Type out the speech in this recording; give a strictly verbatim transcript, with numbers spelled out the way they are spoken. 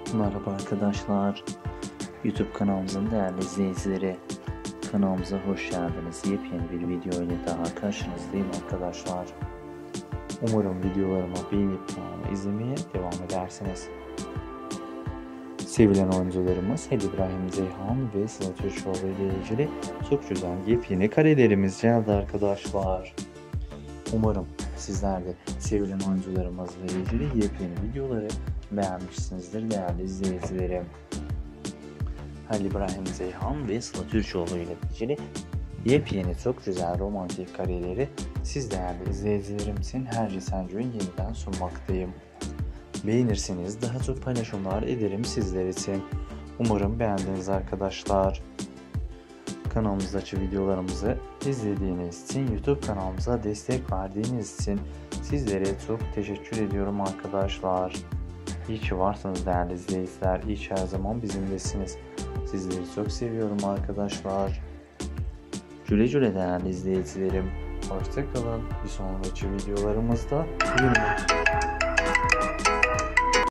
Merhaba arkadaşlar, YouTube kanalımızın değerli izleyicileri, kanalımıza hoş geldiniz. Yepyeni bir video ile daha karşınızdayım arkadaşlar. Umarım videolarımı beğenip kanalımı izlemeye devam edersiniz. Sevilen oyuncularımız Halil İbrahim Ceyhan ve Sıla Türkoğlu ile ilgili çok güzel yepyeni karelerimiz geldi arkadaşlar. Umarım sizler de sevilen oyuncularımızla ilgili yepyeni videoları beğenmişsinizdir değerli izleyicilerim. Halil İbrahim Ceyhan ve Sıla Türkoğlu ile ilgili yepyeni çok güzel romantik kareleri siz değerli izleyicilerim için her geçen gün yeniden sunmaktayım. Beğenirseniz daha çok paylaşımlar ederim sizler için. Umarım beğendiniz arkadaşlar. Kanalımızdaki videolarımızı izlediğiniz için, YouTube kanalımıza destek verdiğiniz için sizlere çok teşekkür ediyorum arkadaşlar. İyi ki varsınız değerli izleyiciler. İyi ki her zaman bizimlesiniz. Sizleri çok seviyorum arkadaşlar. Güle güle değerli izleyicilerim. Hoşça kalın. Bir sonraki videolarımızda görüşmek üzere.